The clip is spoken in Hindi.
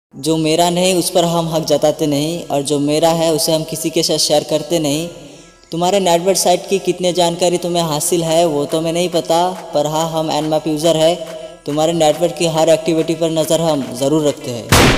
जो मेरा नहीं उस पर हम हक जताते नहीं, और जो मेरा है उसे हम किसी के साथ शेयर करते नहीं। तुम्हारे नेटवर्क साइट की कितनी जानकारी तुम्हें हासिल है वो तो मैं नहीं पता, पर हाँ हम Nmap यूज़र है। तुम्हारे नेटवर्क की हर एक्टिविटी पर नज़र हम ज़रूर रखते हैं।